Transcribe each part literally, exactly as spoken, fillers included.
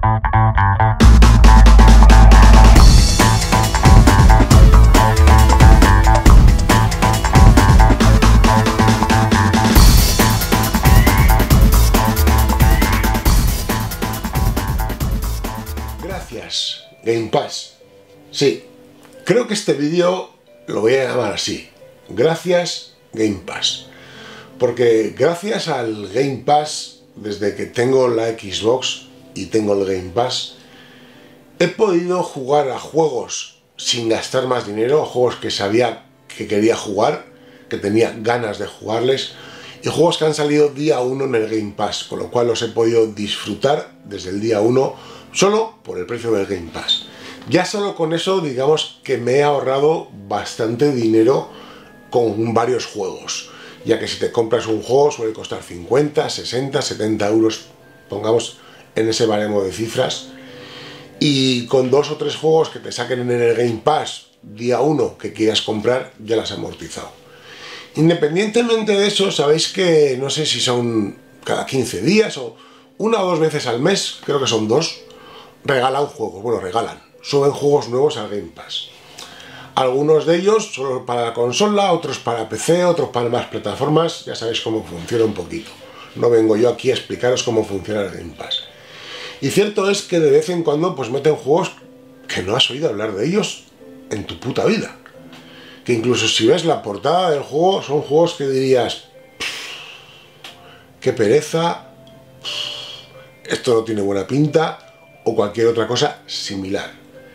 Gracias, Game Pass. Sí, creo que este vídeo lo voy a llamar así. Gracias, Game Pass. Porque gracias al Game Pass, desde que tengo la Xbox y tengo el Game Pass, he podido jugar a juegos sin gastar más dinero, a juegos que sabía que quería jugar, que tenía ganas de jugarles, y juegos que han salido día uno en el Game Pass, con lo cual los he podido disfrutar desde el día uno, solo por el precio del Game Pass. Ya solo con eso, digamos que me he ahorrado bastante dinero con varios juegos, ya que si te compras un juego suele costar cincuenta, sesenta, setenta euros, pongamos en ese baremo de cifras, y con dos o tres juegos que te saquen en el Game Pass día uno que quieras comprar, ya las has amortizado. Independientemente de eso, sabéis que no sé si son cada quince días o una o dos veces al mes, creo que son dos, regalan juegos, bueno, regalan, suben juegos nuevos al Game Pass. Algunos de ellos solo para la consola, otros para P C, otros para más plataformas, ya sabéis cómo funciona un poquito. No vengo yo aquí a explicaros cómo funciona el Game Pass. Y cierto es que de vez en cuando pues meten juegos que no has oído hablar de ellos en tu puta vida. Que incluso si ves la portada del juego, son juegos que dirías, qué pereza, esto no tiene buena pinta, o cualquier otra cosa similar.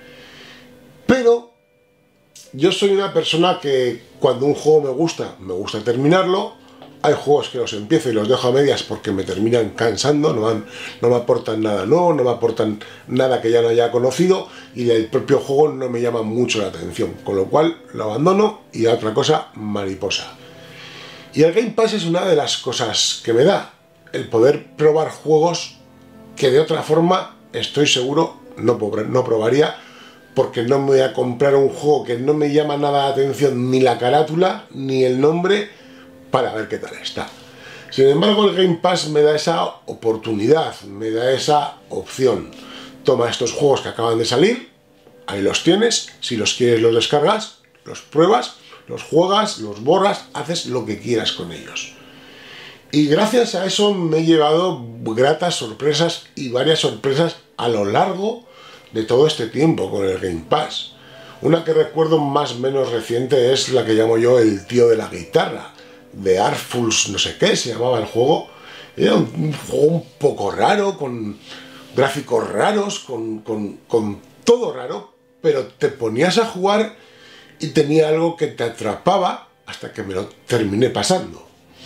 Pero yo soy una persona que cuando un juego me gusta, me gusta terminarlo. Hay juegos que los empiezo y los dejo a medias porque me terminan cansando, no, han, no me aportan nada nuevo, no me aportan nada que ya no haya conocido, y el propio juego no me llama mucho la atención, con lo cual lo abandono y a otra cosa mariposa. Y el Game Pass es una de las cosas que me da, el poder probar juegos que de otra forma estoy seguro no, no probaría, porque no me voy a comprar un juego que no me llama nada la atención, ni la carátula, ni el nombre, para ver qué tal está. Sin embargo, el Game Pass me da esa oportunidad, me da esa opción. Toma estos juegos que acaban de salir, ahí los tienes, si los quieres los descargas, los pruebas, los juegas, los borras, haces lo que quieras con ellos. Y gracias a eso me he llevado gratas sorpresas y varias sorpresas a lo largo de todo este tiempo con el Game Pass. Una que recuerdo más o menos reciente es la que llamo yo el tío de la guitarra, de Artfuls no sé qué se llamaba el juego. Era un, un juego un poco raro, con gráficos raros, con, con, con todo raro, pero te ponías a jugar y tenía algo que te atrapaba hasta que me lo terminé pasando.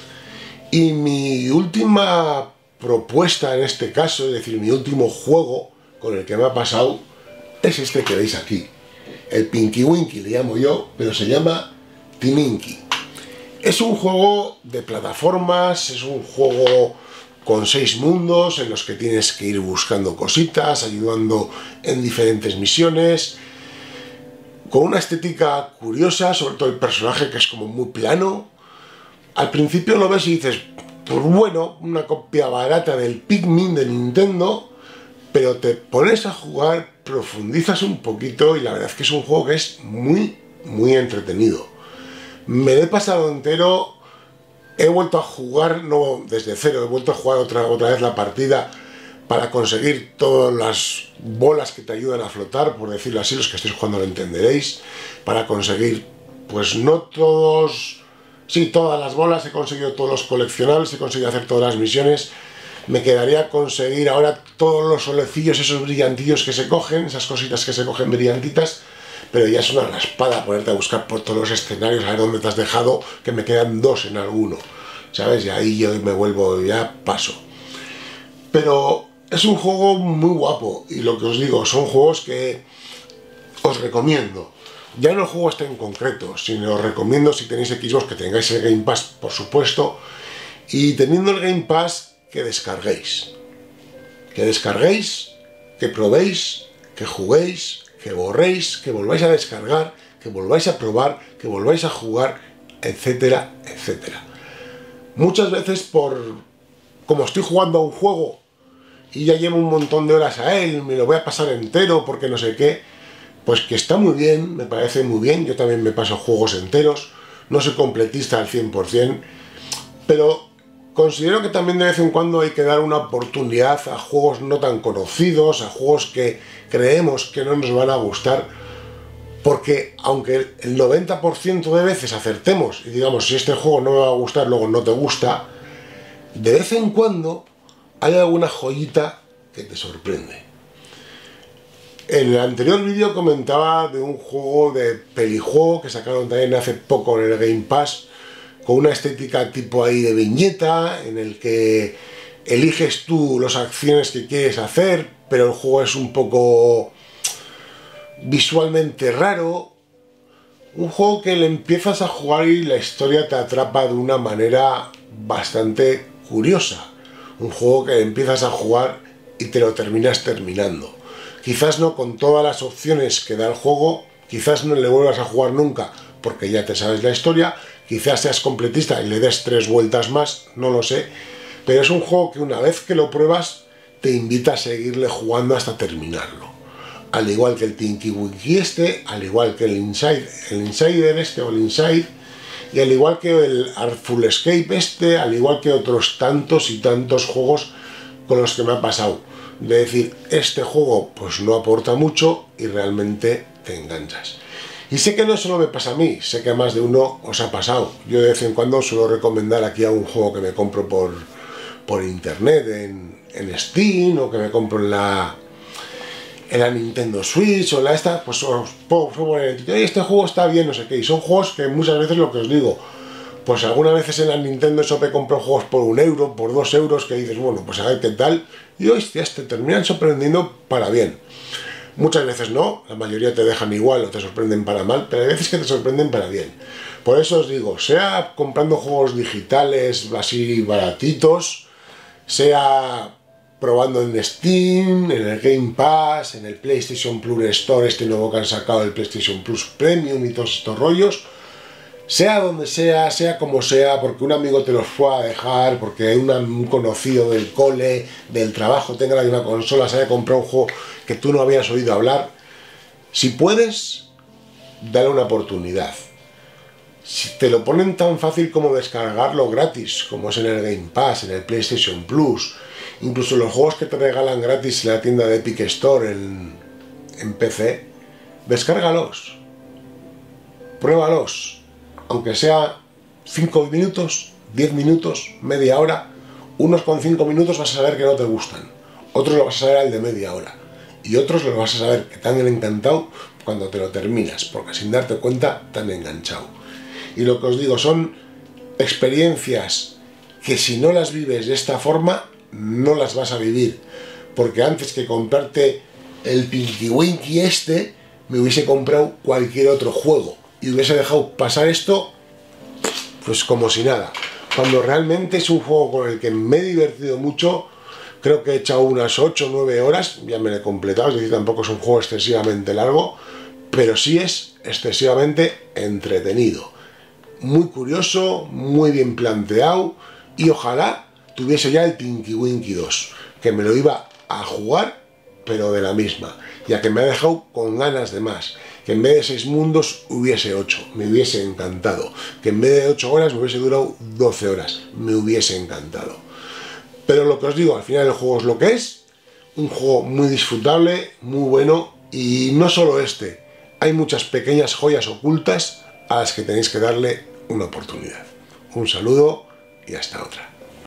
Y mi última propuesta en este caso, es decir, mi último juego con el que me ha pasado, es este que veis aquí. El Pinky Winky le llamo yo, pero se llama Timinky. Es un juego de plataformas, es un juego con seis mundos en los que tienes que ir buscando cositas, ayudando en diferentes misiones, con una estética curiosa, sobre todo el personaje que es como muy plano. Al principio lo ves y dices, pues bueno, una copia barata del Pikmin de Nintendo, pero te pones a jugar, profundizas un poquito y la verdad es que es un juego que es muy, muy entretenido. Me lo he pasado entero, he vuelto a jugar, no desde cero, he vuelto a jugar otra, otra vez la partida para conseguir todas las bolas que te ayudan a flotar, por decirlo así, los que estéis jugando lo entenderéis, para conseguir, pues no todos, sí, todas las bolas, he conseguido todos los coleccionables, he conseguido hacer todas las misiones. Me quedaría conseguir ahora todos los solecillos, esos brillantillos que se cogen, esas cositas que se cogen brillantitas, pero ya es una raspada ponerte a buscar por todos los escenarios, a ver dónde te has dejado, que me quedan dos en alguno, ¿sabes? Y ahí yo me vuelvo, ya paso. Pero es un juego muy guapo, y lo que os digo, son juegos que os recomiendo. Ya no el juego este en concreto, sino os recomiendo si tenéis Xbox que tengáis el Game Pass, por supuesto, y teniendo el Game Pass, que descarguéis. Que descarguéis, que probéis, que juguéis, que borréis, que volváis a descargar, que volváis a probar, que volváis a jugar, etcétera, etcétera. Muchas veces por... como estoy jugando a un juego y ya llevo un montón de horas a él, me lo voy a pasar entero porque no sé qué, pues que está muy bien, me parece muy bien, yo también me paso juegos enteros, no soy completista al cien por cien, pero considero que también de vez en cuando hay que dar una oportunidad a juegos no tan conocidos, a juegos que creemos que no nos van a gustar, porque aunque el noventa por ciento de veces acertemos y digamos, si este juego no me va a gustar, luego no te gusta, de vez en cuando hay alguna joyita que te sorprende. En el anterior vídeo comentaba de un juego de pelijuego que sacaron también hace poco en el Game Pass, con una estética tipo ahí de viñeta, en el que eliges tú las acciones que quieres hacer, pero el juego es un poco visualmente raro. Un juego que le empiezas a jugar y la historia te atrapa de una manera bastante curiosa. Un juego que empiezas a jugar y te lo terminas terminando. Quizás no con todas las opciones que da el juego, quizás no le vuelvas a jugar nunca porque ya te sabes la historia, quizás seas completista y le des tres vueltas más, no lo sé, pero es un juego que una vez que lo pruebas te invita a seguirle jugando hasta terminarlo. Al igual que el Tinky Winky este, al igual que el Inside, el Insider este o el Inside, y al igual que el Artful Escape este, al igual que otros tantos y tantos juegos con los que me ha pasado. De decir, este juego pues no aporta mucho y realmente te enganchas. Y sé que no solo me pasa a mí, sé que a más de uno os ha pasado. Yo de vez en cuando suelo recomendar aquí algún juego que me compro por, por internet, en, en Steam, o que me compro en la, en la Nintendo Switch, o en la esta, pues os puedo poner, este juego está bien, no sé qué. Y son juegos que muchas veces lo que os digo, pues algunas veces en la Nintendo Shop he comprado juegos por un euro, por dos euros, que dices, bueno, pues a ver qué tal, y hostias, te terminan sorprendiendo para bien. Muchas veces no, la mayoría te dejan igual o te sorprenden para mal, pero hay veces que te sorprenden para bien. Por eso os digo, sea comprando juegos digitales así baratitos, sea probando en Steam, en el Game Pass, en el PlayStation Plus Store, este nuevo que han sacado, el PlayStation Plus Premium y todos estos rollos, sea donde sea, sea como sea, porque un amigo te los fue a dejar, porque un, un conocido del cole, del trabajo, tenga una consola, se haya comprado un juego que tú no habías oído hablar, si puedes, dale una oportunidad. Si te lo ponen tan fácil como descargarlo gratis, como es en el Game Pass, en el PlayStation Plus, incluso los juegos que te regalan gratis en la tienda de Epic Store en, en P C, descárgalos, pruébalos. Aunque sea cinco minutos, diez minutos, media hora, unos con cinco minutos vas a saber que no te gustan, otros lo vas a saber al de media hora, y otros lo vas a saber que te han encantado cuando te lo terminas, porque sin darte cuenta te han enganchado. Y lo que os digo, son experiencias que si no las vives de esta forma, no las vas a vivir, porque antes que comprarte el Pinky Winky este, me hubiese comprado cualquier otro juego, y hubiese dejado pasar esto pues como si nada, cuando realmente es un juego con el que me he divertido mucho. Creo que he echado unas ocho o nueve horas, ya me lo he completado, es decir, tampoco es un juego excesivamente largo, pero sí es excesivamente entretenido, muy curioso, muy bien planteado, y ojalá tuviese ya el Tinky Winky dos, que me lo iba a jugar pero de la misma, ya que me ha dejado con ganas de más, que en vez de seis mundos hubiese ocho, me hubiese encantado, que en vez de ocho horas me hubiese durado doce horas, me hubiese encantado. Pero lo que os digo, al final el juego es lo que es, un juego muy disfrutable, muy bueno, y no solo este, hay muchas pequeñas joyas ocultas a las que tenéis que darle una oportunidad. Un saludo y hasta otra.